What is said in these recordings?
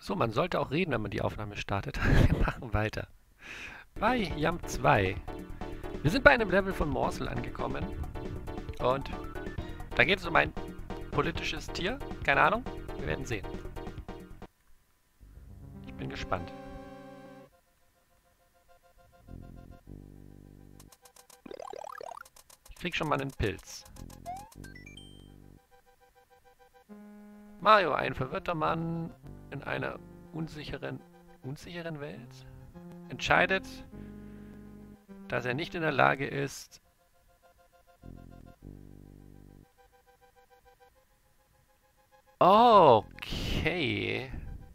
So, man sollte auch reden, wenn man die Aufnahme startet. Wir machen weiter. Bei Jump 2. Wir sind bei einem Level von Morsel angekommen. Und da geht es um ein politisches Tier. Keine Ahnung. Wir werden sehen. Ich bin gespannt. Ich krieg schon mal einen Pilz. Mario, ein verwirrter Mann in einer unsicheren Welt, entscheidet, dass er nicht in der Lage ist, okay.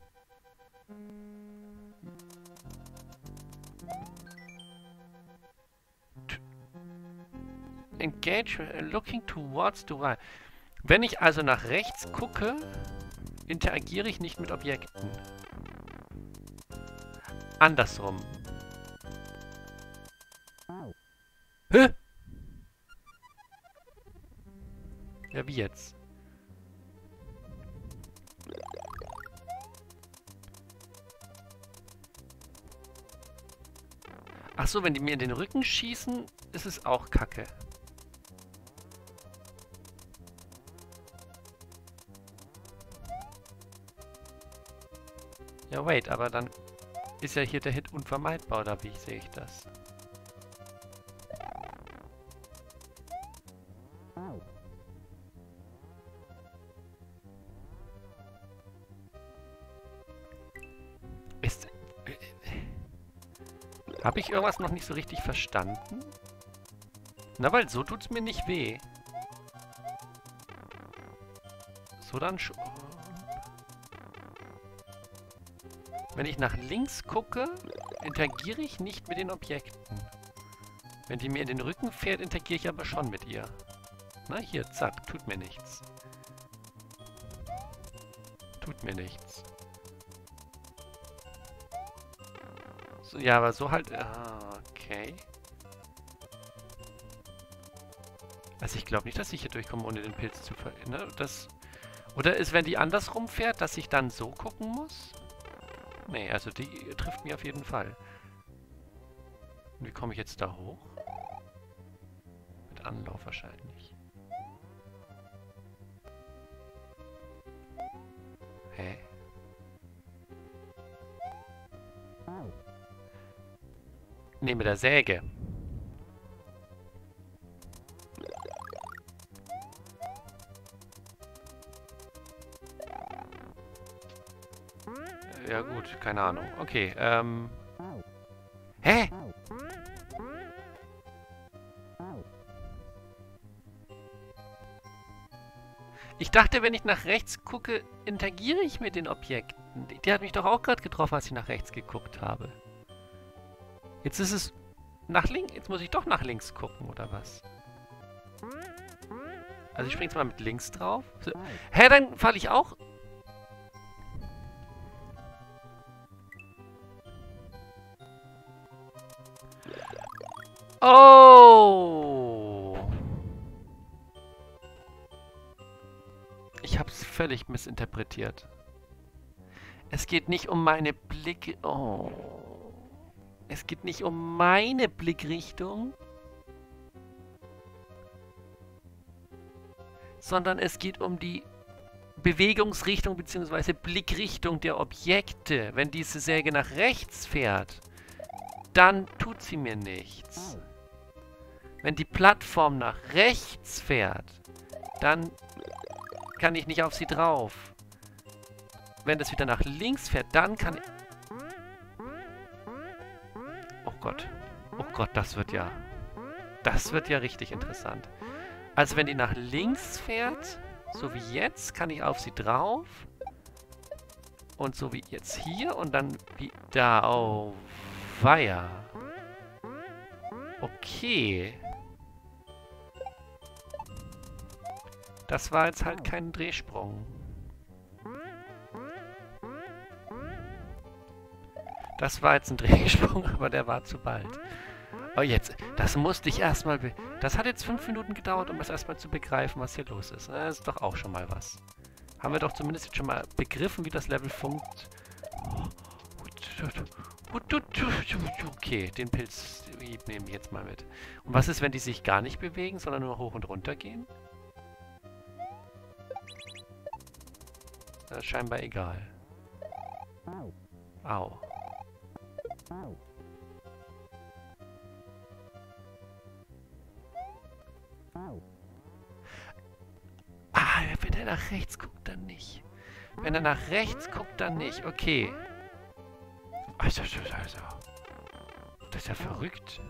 Engage, looking towards the right. Wenn ich also nach rechts gucke, interagiere ich nicht mit Objekten. Andersrum. Hä? Ja, wie jetzt? Ach so, wenn die mir in den Rücken schießen, ist es auch Kacke. Ja, wait, aber dann ist ja hier der Hit unvermeidbar, oder wie sehe ich das? Habe ich irgendwas noch nicht so richtig verstanden? Na, weil so tut's mir nicht weh. So dann schon. Wenn ich nach links gucke, interagiere ich nicht mit den Objekten. Wenn die mir in den Rücken fährt, interagiere ich aber schon mit ihr. Na, hier, zack, tut mir nichts. Tut mir nichts. So, ja, aber so halt... okay. Also ich glaube nicht, dass ich hier durchkomme, ohne den Pilz zu verändern. Oder ist, wenn die andersrum fährt, dass ich dann so gucken muss? Nee, also die trifft mich auf jeden Fall. Und wie komme ich jetzt da hoch? Mit Anlauf wahrscheinlich. Hä? Nee, mit der Säge. Ja gut, keine Ahnung. Okay, Hä? Ich dachte, wenn ich nach rechts gucke, interagiere ich mit den Objekten. Die hat mich doch auch gerade getroffen, als ich nach rechts geguckt habe. Jetzt ist es nach links. Jetzt muss ich doch nach links gucken, oder was? Also ich springe jetzt mal mit links drauf. So. Hä, dann falle ich auch... Oh! Ich hab's völlig missinterpretiert. Es geht nicht um meine Blicke... Oh. Es geht nicht um meine Blickrichtung, sondern es geht um die Bewegungsrichtung bzw. Blickrichtung der Objekte. Wenn diese Säge nach rechts fährt, dann tut sie mir nichts. Wenn die Plattform nach rechts fährt, dann kann ich nicht auf sie drauf. Wenn das wieder nach links fährt, dann kann ich... Oh Gott. Oh Gott, das wird ja... Das wird ja richtig interessant. Also wenn die nach links fährt, so wie jetzt, kann ich auf sie drauf. Und so wie jetzt hier und dann wie da. Oh, weia. Okay. Das war jetzt halt kein Drehsprung. Das war jetzt ein Drehsprung, aber der war zu bald. Oh, jetzt, das musste ich erstmal... Das hat jetzt 5 Minuten gedauert, um das erstmal zu begreifen, was hier los ist. Das ist doch auch schon mal was. Haben wir doch zumindest jetzt schon mal begriffen, wie das Level Okay, den Pilz nehmen wir jetzt mal mit. Und was ist, wenn die sich gar nicht bewegen, sondern nur hoch und runter gehen? Das ist scheinbar egal. Au. Ah, wenn er nach rechts guckt, dann nicht. Wenn er nach rechts guckt, dann nicht. Okay. Also. Das ist ja verrückt.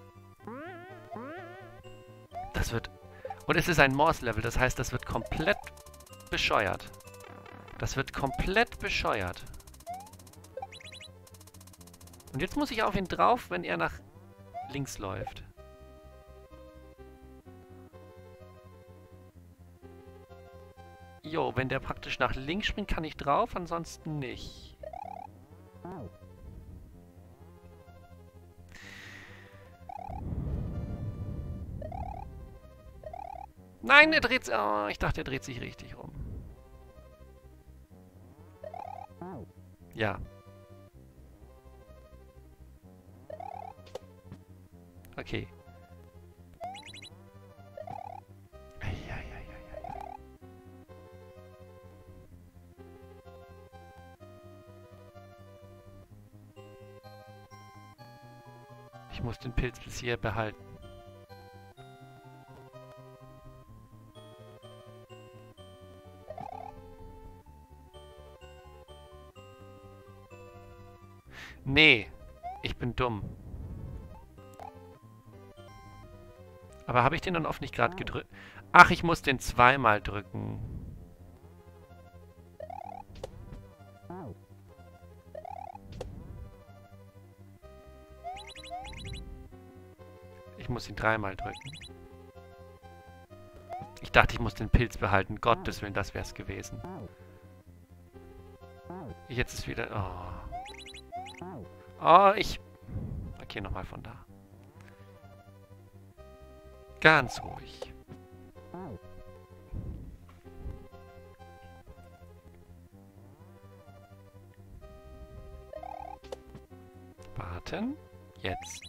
Das wird... Und es ist ein Morse-Level, das heißt, das wird komplett bescheuert. Das wird komplett bescheuert. Und jetzt muss ich auf ihn drauf, wenn er nach links läuft. Jo, wenn der praktisch nach links springt, kann ich drauf, ansonsten nicht. Nein, er dreht sich... Oh, ich dachte, er dreht sich richtig rum. Ja. Okay. Ich muss den Pilz bis hier behalten. Nee, ich bin dumm. Aber habe ich den dann oft nicht gerade gedrückt? Ach, ich muss den zweimal drücken. Ich muss ihn dreimal drücken. Ich dachte, ich muss den Pilz behalten. Gottes Willen, das wäre es gewesen. Jetzt ist wieder... Oh. Oh, ich... Okay, nochmal von da. Ganz ruhig. Warten. Jetzt.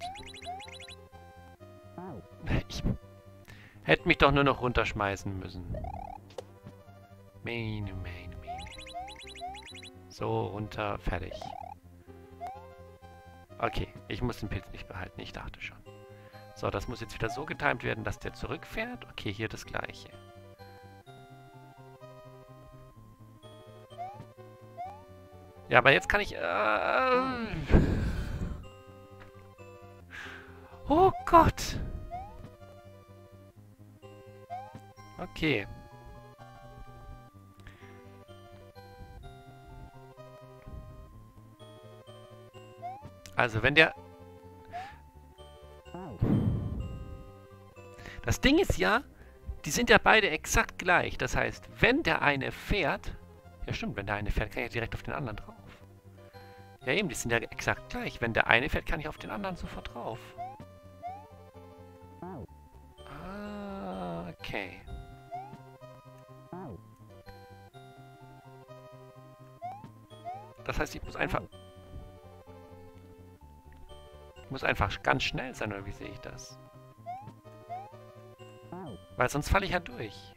Ich hätte mich doch nur noch runterschmeißen müssen. Meine. So, runter, fertig. Okay, ich muss den Pilz nicht behalten, ich dachte schon. So, das muss jetzt wieder so getimt werden, dass der zurückfährt. Okay, hier das gleiche. Ja, aber jetzt kann ich... Oh Gott! Okay. Also, wenn der... Das Ding ist ja, die sind ja beide exakt gleich. Das heißt, wenn der eine fährt... Ja stimmt, wenn der eine fährt, kann ich ja direkt auf den anderen drauf. Ja eben, die sind ja exakt gleich. Wenn der eine fährt, kann ich auf den anderen sofort drauf. Ah, okay. Das heißt, ich muss einfach... Ich muss einfach ganz schnell sein, oder wie sehe ich das? Weil sonst falle ich ja durch.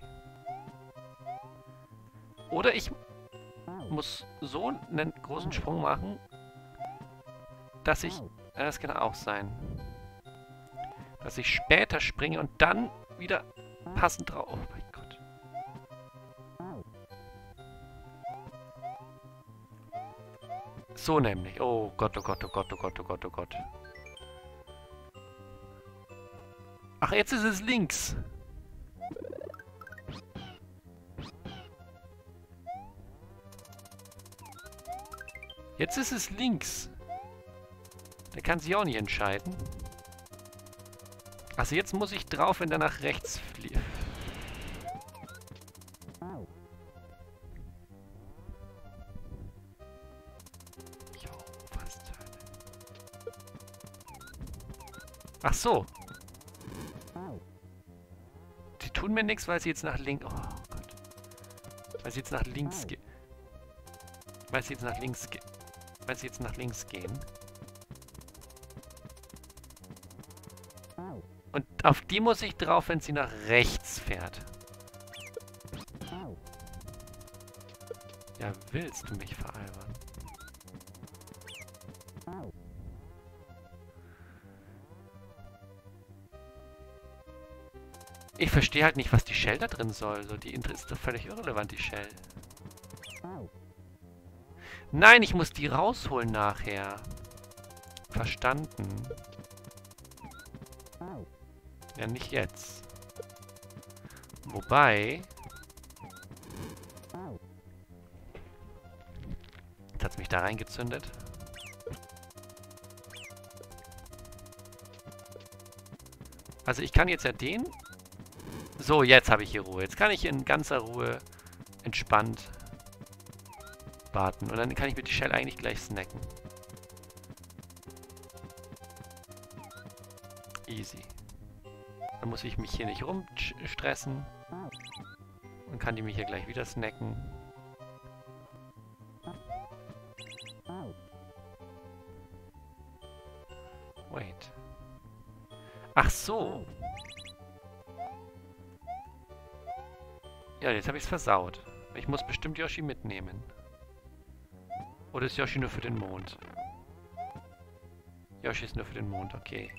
Oder ich muss so einen großen Sprung machen, dass ich... das kann auch sein. Dass ich später springe und dann wieder passend drauf... Oh mein Gott. So nämlich. Oh Gott, oh Gott, oh Gott, oh Gott, oh Gott, oh Gott. Ach, jetzt ist es links. Jetzt ist es links. Der kann sich auch nicht entscheiden. Also jetzt muss ich drauf, wenn der nach rechts fliegt. Jo, was zur Hölle. Ach so. Die tun mir nichts, weil sie jetzt nach links... Oh Gott. Weil sie jetzt nach links geht. Weil sie jetzt nach links geht. weil sie jetzt nach links gehen. Und auf die muss ich drauf, wenn sie nach rechts fährt. Ja, willst du mich veralbern? Ich verstehe halt nicht, was die Shell da drin soll. So, die ist doch völlig irrelevant, die Shell. Nein, ich muss die rausholen nachher. Verstanden. Ja, nicht jetzt. Wobei... Jetzt hat es mich da reingezündet. Also ich kann jetzt ja den... So, jetzt habe ich hier Ruhe. Jetzt kann ich in ganzer Ruhe entspannt warten. Und dann kann ich mir die Shell eigentlich gleich snacken. Easy. Dann muss ich mich hier nicht rumstressen. Und kann die mich hier gleich wieder snacken. Wait. Ach so. Ja, jetzt habe ich es versaut. Ich muss bestimmt Yoshi mitnehmen. Oder ist Yoshi nur für den Mond? Yoshi ist nur für den Mond, okay.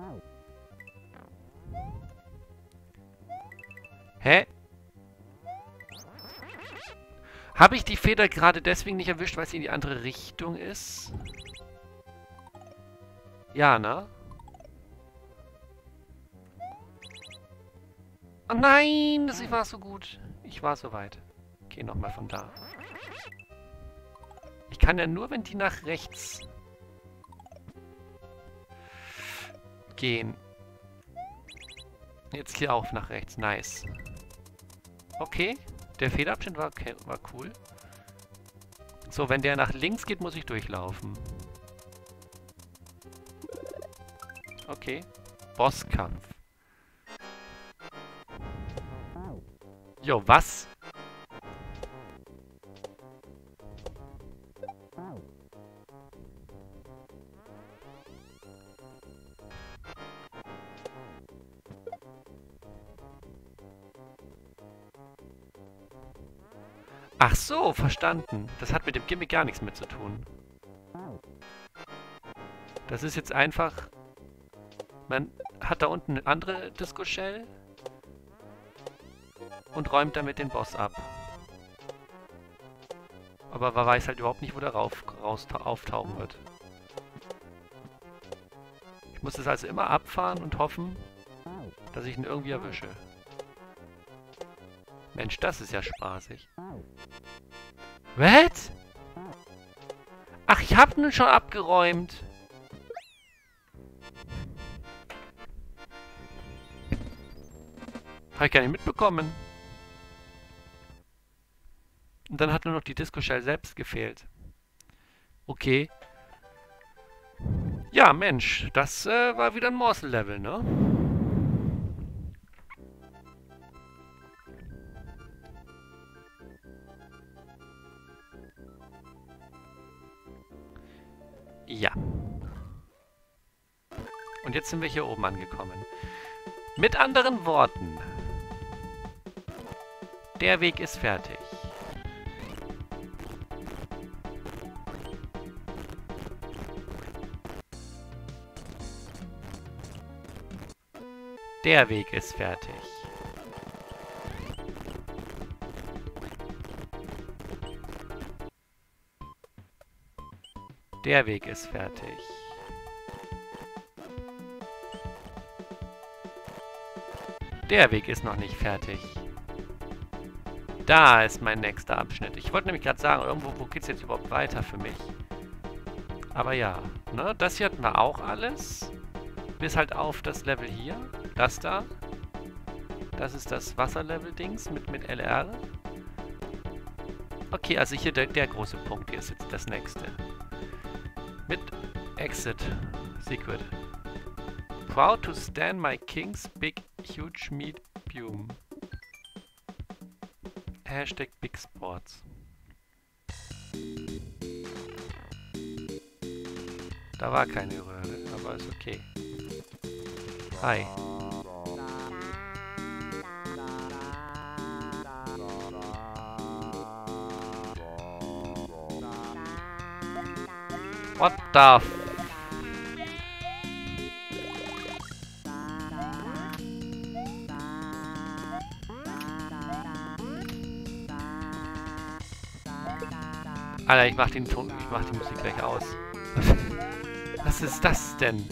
Hä? Habe ich die Feder gerade deswegen nicht erwischt, weil sie in die andere Richtung ist? Ja, ne? Oh nein, das war so gut. Ich war so weit. Okay, nochmal von da. Ich kann ja nur, wenn die nach rechts gehen. Jetzt hier auch nach rechts. Nice. Okay. Der Federabschnitt war cool. So, wenn der nach links geht, muss ich durchlaufen. Okay. Bosskampf. Jo, was? Ach so, verstanden. Das hat mit dem Gimmick gar nichts mehr zu tun. Das ist jetzt einfach... Man hat da unten eine andere Disco-Shell und räumt damit den Boss ab. Aber man weiß halt überhaupt nicht, wo der auftauchen wird. Ich muss es also immer abfahren und hoffen, dass ich ihn irgendwie erwische. Mensch, das ist ja spaßig. Was? Ach, ich hab nun schon abgeräumt. Habe ich gar nicht mitbekommen. Und dann hat nur noch die Disco-Shell selbst gefehlt. Okay. Ja, Mensch, das war wieder ein Morsel-Level, ne? Ja. Und jetzt sind wir hier oben angekommen. Mit anderen Worten. Der Weg ist fertig. Der Weg ist fertig. Der Weg ist fertig. Der Weg ist noch nicht fertig. Da ist mein nächster Abschnitt. Ich wollte nämlich gerade sagen, irgendwo, wo geht es jetzt überhaupt weiter für mich? Aber ja, ne, das hier hatten wir auch alles. Bis halt auf das Level hier. Das da. Das ist das Wasserlevel-Dings mit LR. Okay, also hier der große Punkt hier ist jetzt das nächste. Mit Exit Secret. Proud to stand my king's big huge meat bume. Hashtag Big Sports. Da war keine Röhre, aber ist okay. Hi. What the f... Alter, ich mach den Ton, ich mach die Musik gleich aus. Was ist das denn?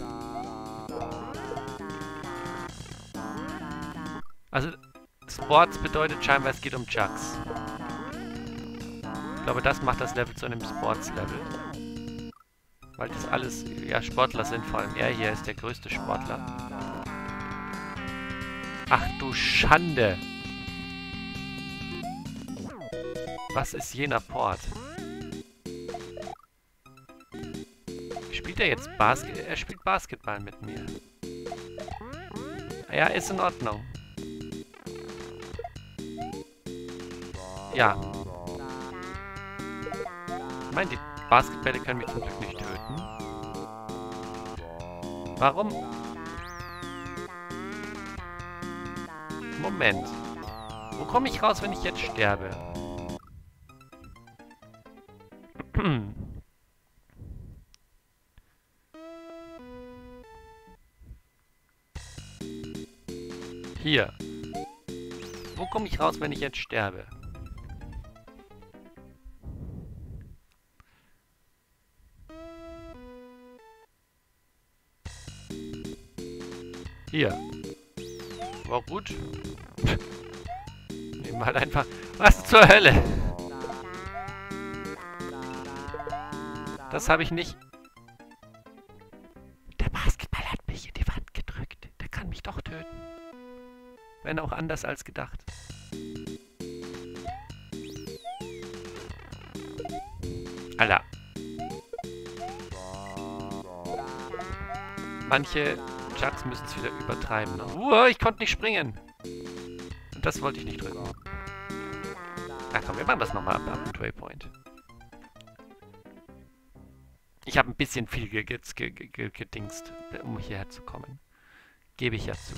Also, Sports bedeutet scheinbar, es geht um Chucks. Ich glaube, das macht das Level zu einem Sports-Level. Weil das alles, ja, Sportler sind, vor allem er hier ist der größte Sportler. Ach du Schande! Was ist jener Port? Spielt er jetzt Basketball? Er spielt Basketball mit mir. Ja, ist in Ordnung. Ja. Ich meine, die Basketbälle können mich zum Glück nicht töten. Warum? Moment. Wo komme ich raus, wenn ich jetzt sterbe? Hier. Wo komme ich raus, wenn ich jetzt sterbe? Hier. War gut. Nehmen wir halt einfach... Was zur Hölle? Das habe ich nicht... Der Basketball hat mich in die Wand gedrückt. Der kann mich doch töten. Wenn auch anders als gedacht. Alter. Manche Chucks müssen es wieder übertreiben. Ich konnte nicht springen. Und das wollte ich nicht drücken. Na komm, wir machen das nochmal ab dem Waypoint. Ich habe ein bisschen viel gedingst, um hierher zu kommen. Gebe ich ja zu.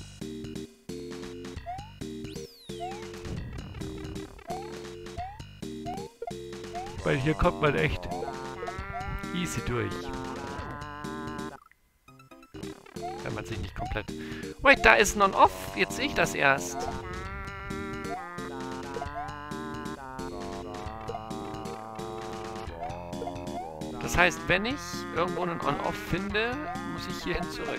Weil hier kommt man echt easy durch. Wenn man sich nicht komplett... Wait, da ist Non-Off. Jetzt sehe ich das erst. Das heißt, wenn ich irgendwo einen On-Off finde, muss ich hierhin zurück.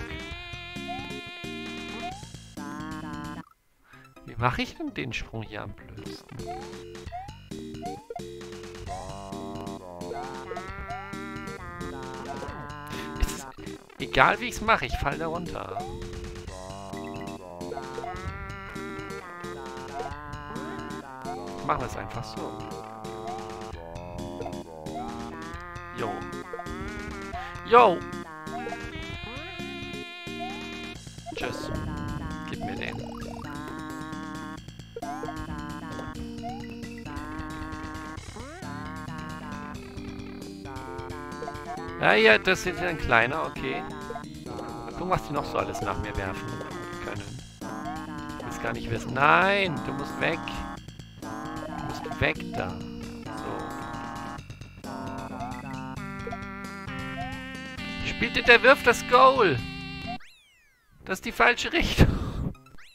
Wie mache ich denn den Sprung hier am blödsten? Egal wie ich es mache, ich falle da runter. Machen wir es einfach so. Jo. Jo! Tschüss. Gib mir den. Ja, ja, das ist ein kleiner, okay. Mal gucken, was die noch so alles nach mir werfen können. Ich will es gar nicht wissen. Nein, du musst weg. Du musst weg da. So. Spielt der wirft das Goal. Das ist die falsche Richtung.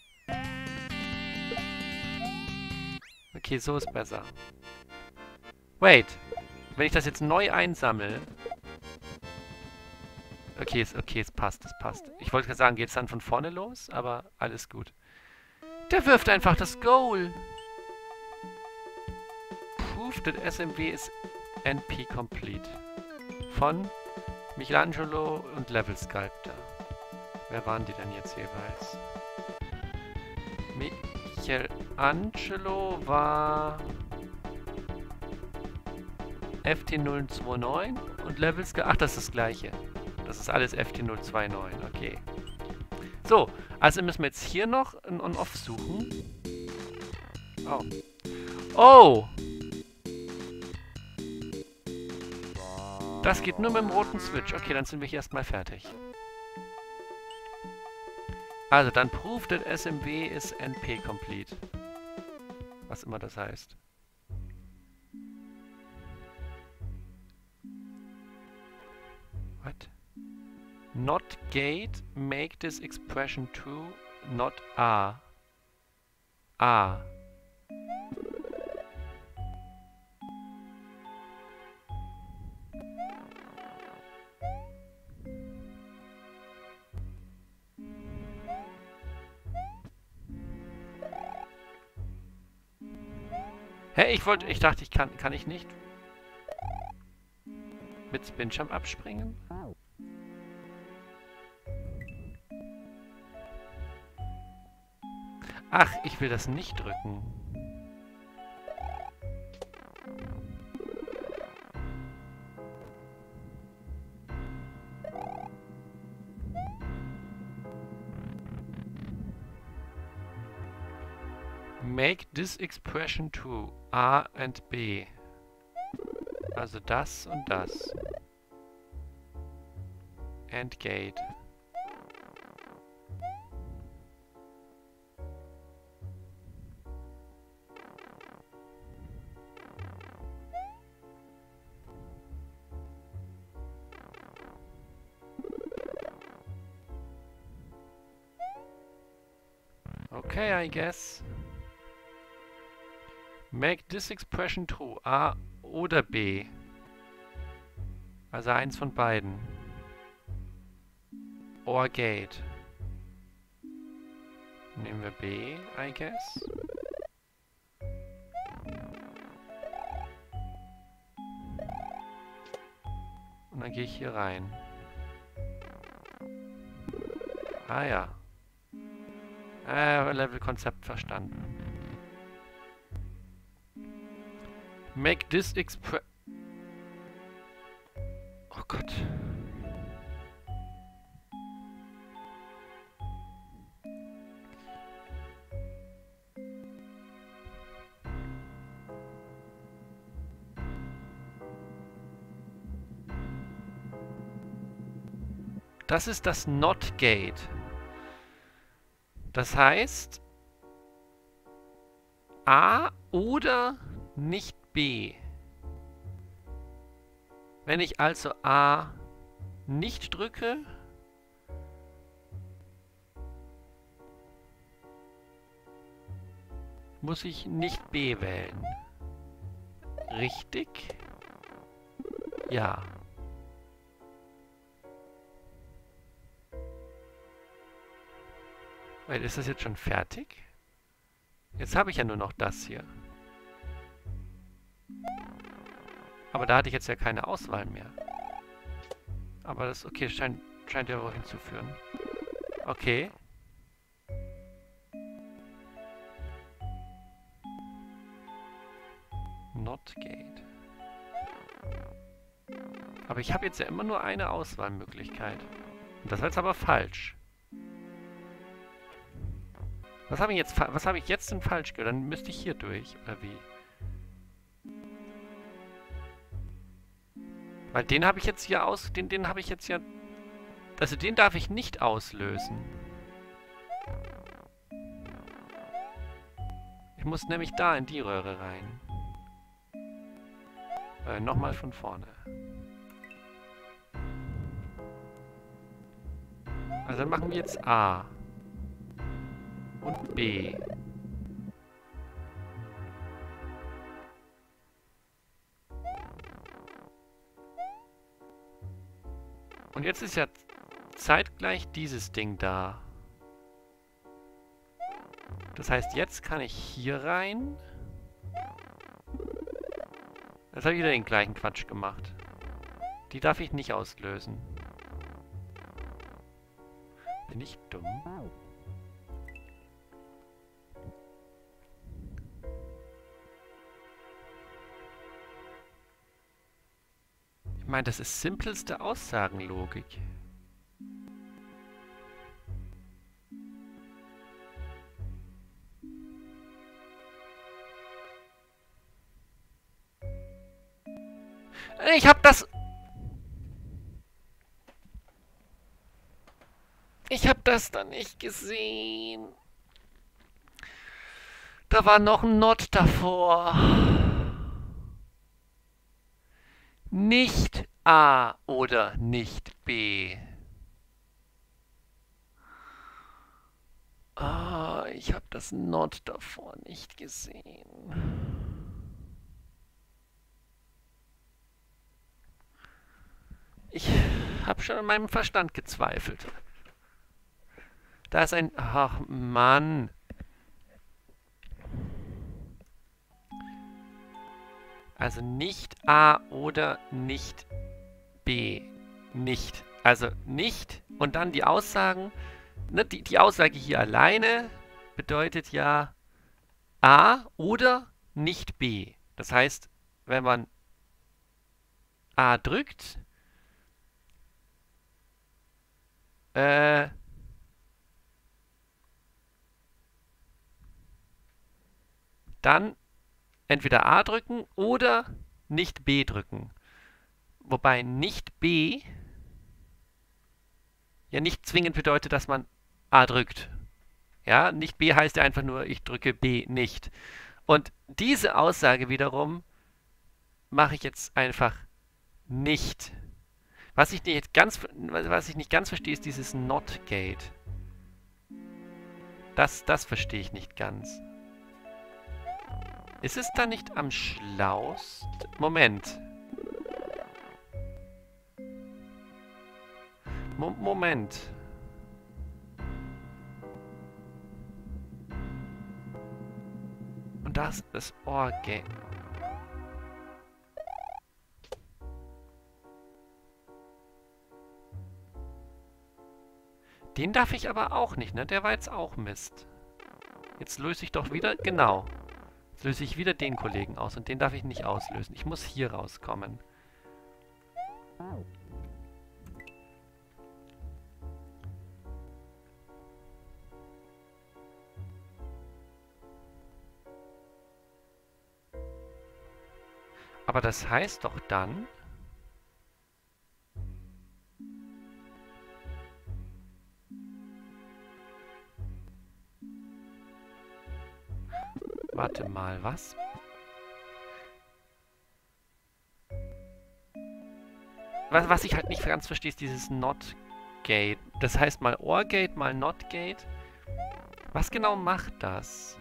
Okay, so ist besser. Wait. Wenn ich das jetzt neu einsammle... Okay, es passt, es passt. Ich wollte gerade sagen, geht es dann von vorne los, aber alles gut. Der wirft einfach das Goal. Proof that SMW is NP complete. Von Michelangelo und Level Sculptor. Wer waren die denn jetzt jeweils? Michelangelo war FT029 und Level Sculptor... Ach, das ist das gleiche. Das ist alles FT029, okay. So, also müssen wir jetzt hier noch ein On-Off suchen. Oh. Oh! Das geht nur mit dem roten Switch. Okay, dann sind wir hier erstmal fertig. Also, dann proof that SMW is NP complete. Was immer das heißt. What? Not gate, make this expression true, not A. A. Hä, ich dachte, kann ich nicht mit Spinjump abspringen? Ach, ich will das nicht drücken. Make this expression true. A and B. Also das und das. And gate. Okay, I guess. Make this expression true. A oder B. Also eins von beiden. Or gate. Nehmen wir B, I guess. Und dann gehe ich hier rein. Ah ja. Level-Konzept verstanden. Make this Oh Gott. Das ist das Not Gate. Das heißt A oder nicht B. Wenn ich also A nicht drücke, muss ich nicht B wählen. Richtig? Ja. Weil ist das jetzt schon fertig? Jetzt habe ich ja nur noch das hier. Aber da hatte ich jetzt ja keine Auswahl mehr. Aber das, okay, scheint ja wohl hinzuführen. Okay. Not Gate. Aber ich habe jetzt ja immer nur eine Auswahlmöglichkeit. Und das war jetzt aber falsch. Was habe ich jetzt denn falsch gehört? Dann müsste ich hier durch, oder wie? Weil den habe ich jetzt hier den habe ich jetzt ja... Also den darf ich nicht auslösen. Ich muss nämlich da in die Röhre rein. Nochmal von vorne. Also dann machen wir jetzt A. Und B. Und jetzt ist ja zeitgleich dieses Ding da. Das heißt, jetzt kann ich hier rein. Jetzt habe ich wieder den gleichen Quatsch gemacht. Die darf ich nicht auslösen. Bin ich dumm? Ich meine, das ist simpelste Aussagenlogik. Ich hab das... ich habe das dann nicht gesehen. Da war noch ein Not davor. Nicht A oder nicht B. Ah, ich habe das Not davor nicht gesehen. Ich habe schon an meinem Verstand gezweifelt. Da ist ein... Ach, Mann. Also nicht A oder nicht B. Nicht. Also nicht und dann die Aussagen. Ne, die Aussage hier alleine bedeutet ja A oder nicht B. Das heißt, wenn man A drückt, dann entweder A drücken oder nicht B drücken. Wobei nicht B ja nicht zwingend bedeutet, dass man A drückt. Ja, nicht B heißt ja einfach nur, ich drücke B nicht. Und diese Aussage wiederum mache ich jetzt einfach nicht. Was ich nicht ganz verstehe, ist dieses Not-Gate. Das verstehe ich nicht ganz. Ist es da nicht am schlausten? Moment. Moment. Und das ist das OR-Gate. Den darf ich aber auch nicht, ne? Der war jetzt auch Mist. Jetzt löse ich doch wieder... Genau. Jetzt löse ich wieder den Kollegen aus und den darf ich nicht auslösen. Ich muss hier rauskommen. Aber das heißt doch dann... Warte mal, was? Was ich halt nicht ganz verstehe, ist dieses Not-Gate. Das heißt mal OR-Gate, mal Not-Gate. Was genau macht das?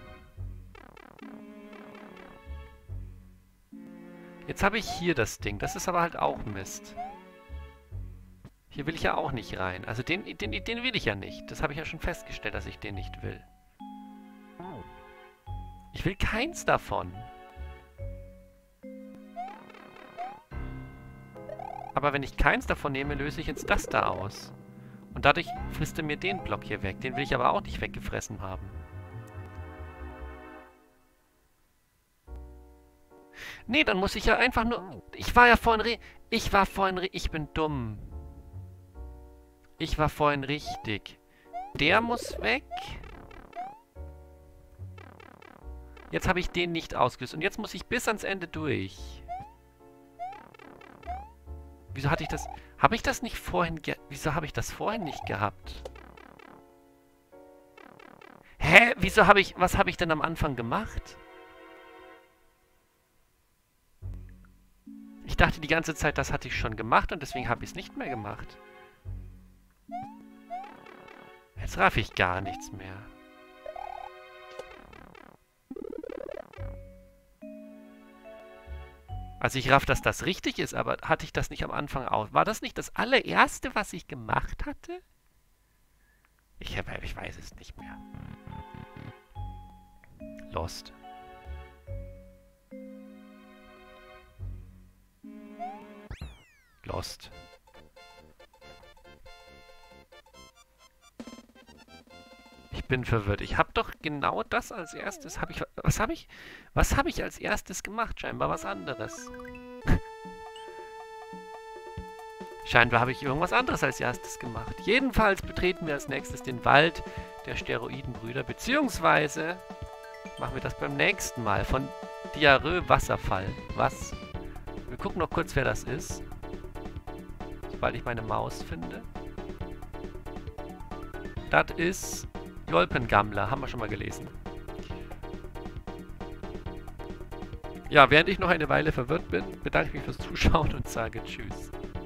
Jetzt habe ich hier das Ding. Das ist aber halt auch Mist. Hier will ich ja auch nicht rein. Also den will ich ja nicht. Das habe ich ja schon festgestellt, dass ich den nicht will. Ich will keins davon. Aber wenn ich keins davon nehme, löse ich jetzt das da aus. Und dadurch frisst er mir den Block hier weg. Den will ich aber auch nicht weggefressen haben. Nee, dann muss ich ja einfach nur... Ich war vorhin... Ich bin dumm. Ich war vorhin richtig. Der muss weg. Jetzt habe ich den nicht ausgelöst. Und jetzt muss ich bis ans Ende durch. Wieso hatte ich das... Habe ich das nicht vorhin... Wieso habe ich das vorhin nicht gehabt? Hä? Wieso habe ich... Was habe ich denn am Anfang gemacht? Ich dachte die ganze Zeit, das hatte ich schon gemacht und deswegen habe ich es nicht mehr gemacht. Jetzt raff ich gar nichts mehr. Also ich raff, dass das richtig ist, aber hatte ich das nicht am Anfang auch? War das nicht das allererste, was ich gemacht hatte? Ich weiß es nicht mehr. Lost. Lost. Ich bin verwirrt. Ich habe doch genau das als erstes. Was habe ich als erstes gemacht? Scheinbar was anderes. Scheinbar habe ich irgendwas anderes als erstes gemacht. Jedenfalls betreten wir als nächstes den Wald der Steroidenbrüder, beziehungsweise machen wir das beim nächsten Mal von Diarrhoe Wasserfall. Was? Wir gucken noch kurz, wer das ist. Sobald ich meine Maus finde. Das ist Jolpengammler. Haben wir schon mal gelesen. Ja, während ich noch eine Weile verwirrt bin, bedanke ich mich fürs Zuschauen und sage Tschüss.